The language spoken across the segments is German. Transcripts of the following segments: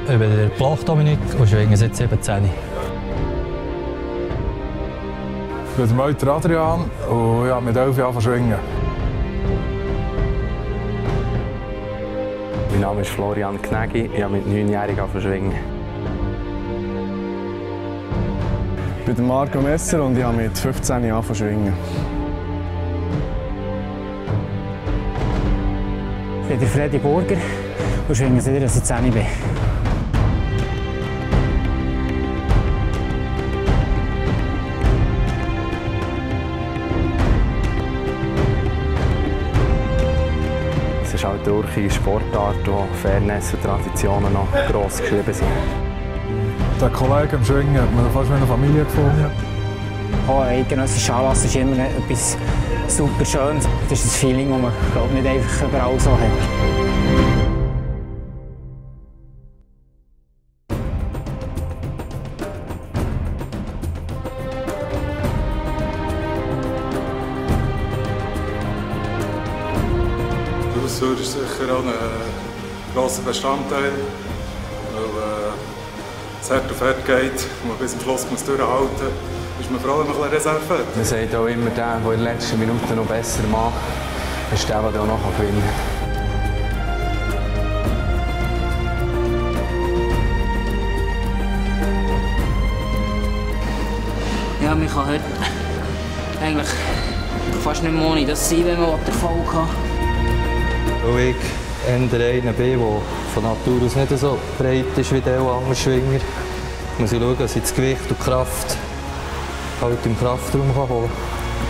Ich bin der Bloch Dominik und schwinge seit 17. Ich bin der Meuter Adrian und ich habe mit 11 Jahren schwingen. Mein Name ist Florian Knägi, ich habe mit 9-Jährigen schwingen. Ich bin der Marco Messer und ich habe mit 15 Jahren schwingen. Ich bin der Freddy Burger und schwinge seit ich 10 bin. Es ist halt durch die Sportart, wo Fairness und Traditionen noch gross geschrieben sind. Der Kollege im Schwingen hat man fast wie eine Familie gefunden. Auch ein eidgenössischer Anlass ist immer etwas super Schönes. Das ist ein Feeling, das man nicht einfach überall so hat. Die Ausdauer ist sicher auch ein grosser Bestandteil, weil es hart auf hart geht und man bis zum Schluss durchhalten muss. Ist man froh, wenn man ein bisschen Reserve hat. Man sagt auch immer, der in den letzten Minuten noch besser macht, ist der, der auch noch gewinnen kann. Ja, man kann heute eigentlich fast nicht mehr ohne das sein, wenn man Erfolg hat. Weil ich eher einer bin, der von Natur aus nicht so breit ist wie der andere Schwinger, muss ich schauen, dass ich das Gewicht und die Kraft halt im Kraftraum holen kann.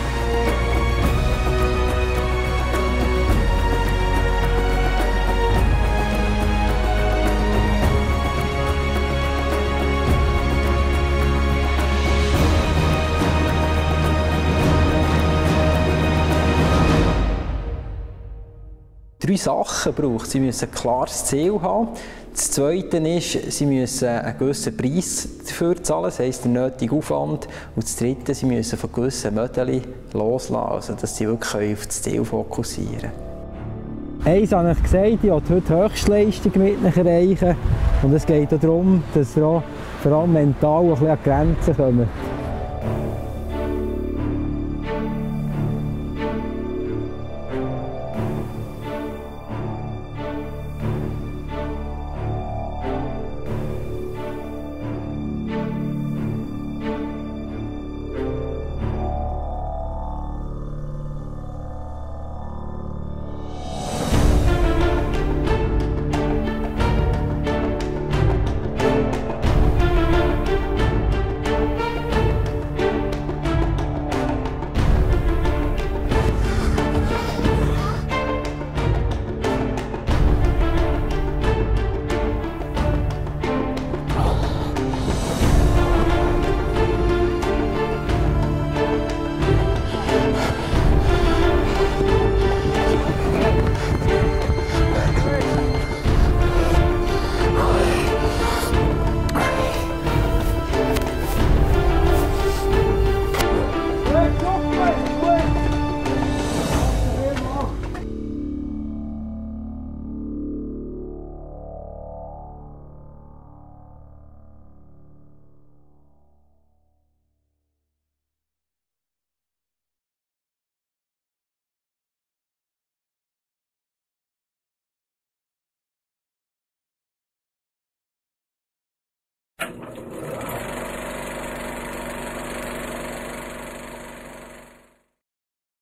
Drei Sachen braucht es. Sie müssen ein klares Ziel haben. Das Zweite ist, sie müssen einen gewissen Preis dafür zahlen, das heisst den nötigen Aufwand. Und das Dritte, sie müssen von gewissen Mödeln loslassen, also dass sie wirklich auf das Ziel fokussieren können. Eins habe ich gesagt, ich will heute Höchstleistung mit ihnen erreichen. Und es geht auch darum, dass wir auch vor allem mental ein bisschen an die Grenzen kommen.